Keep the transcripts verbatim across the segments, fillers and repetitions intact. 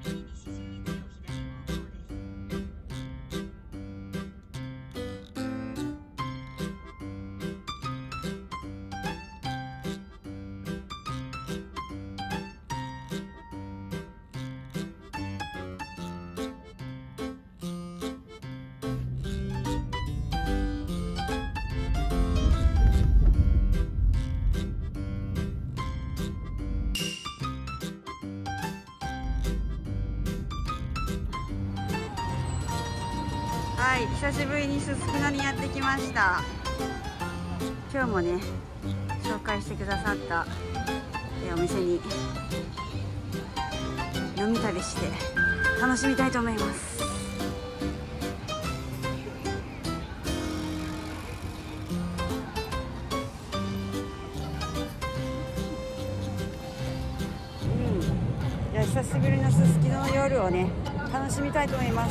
はい、久しぶりにすすきのにやってきました。今日もね、紹介してくださったえお店に飲み旅して楽しみたいと思います。うん、じゃあ久しぶりのすすきのの夜をね、楽しみたいと思います。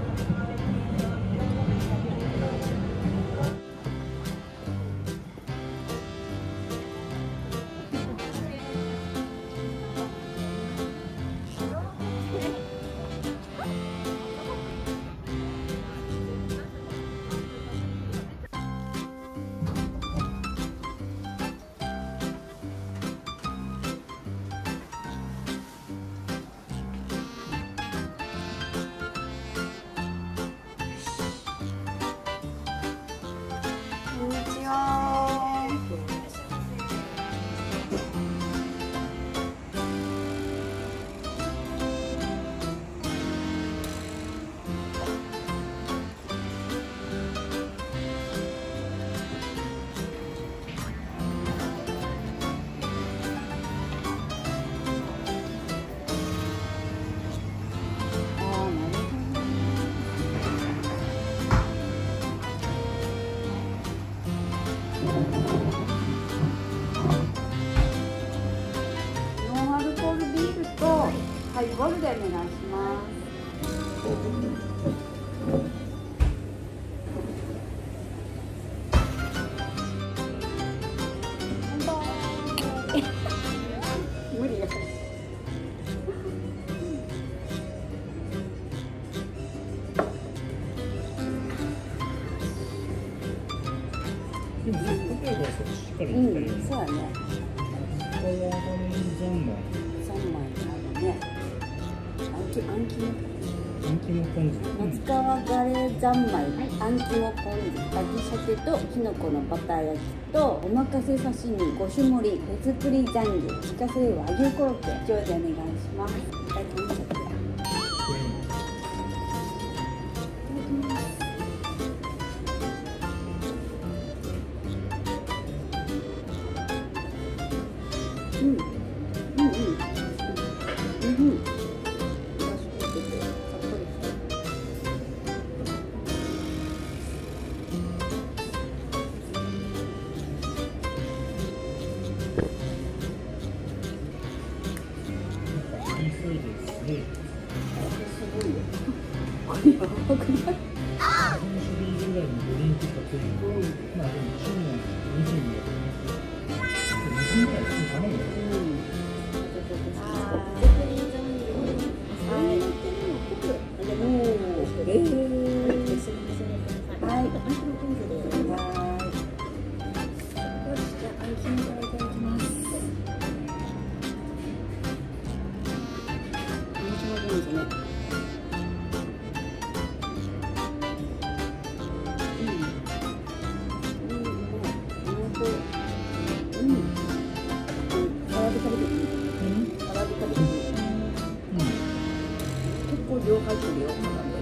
こんにちは。ノンアルコールビールとハイボールでお願いします。無理や。 でも、ポテトはしっかりうん、そうやね。 これは三枚。 三枚あるね。あんき、あんきも。 あんきもポン酢。 松川ガレー三枚、あんきもポン酢、味鮭ときのこのバター焼きとおまかせ刺身ご種盛り、手作りザンギ、自家製和牛コロッケ、以上でお願いします。いただきます。うん、うん、うん、うん、うん。これやばくない？ よん種類ぐらいのドリンクかける。まあでも一緒にはにじゅうにやってます。にじゅうぐらい普通に頼むよ。 はい。えー。はい。量入ってるよ。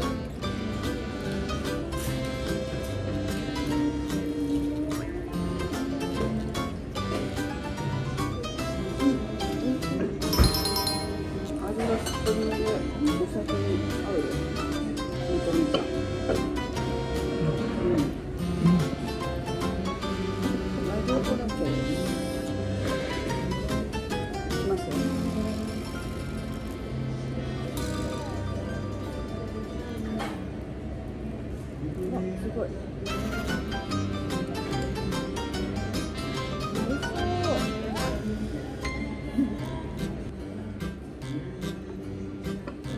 味がしっとりめでお酒に合うよ。めちゃめちゃ。うん。ラジオコロッケしますよね。すごい。美味しそう。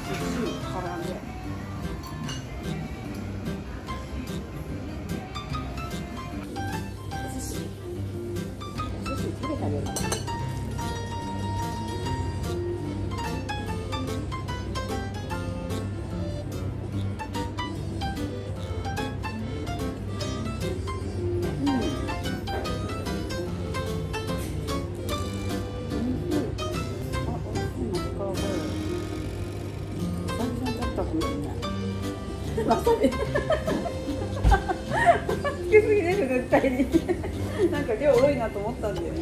わさびつけすぎです絶対になんか量多いなと思ったんだよね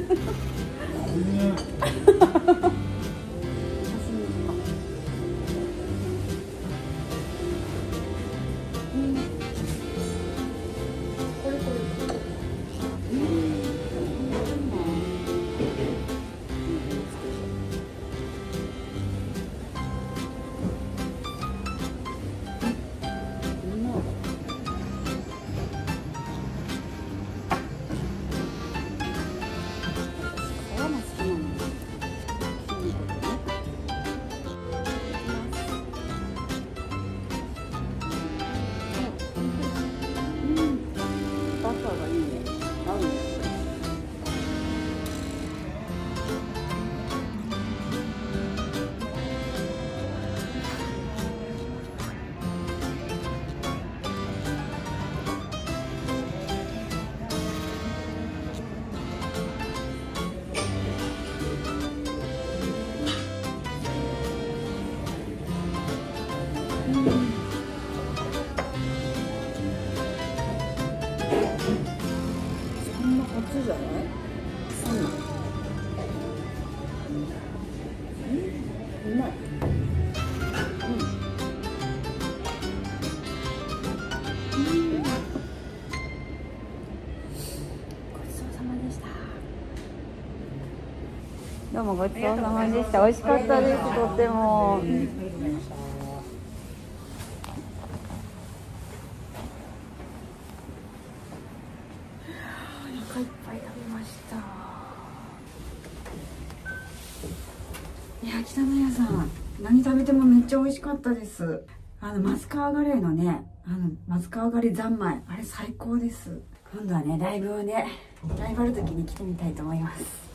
じゃない？そんな。うん、うまい。うん。うん。ごちそうさまでした。どうもごちそうさまでした。美味しかったです。とっても。いっぱい食べました。いや、北野屋さん何食べてもめっちゃ美味しかったです。あのマスカーガレーのね、あのマスカーガレー三昧、あれ最高です。今度はねライブをねライブある時に来てみたいと思います。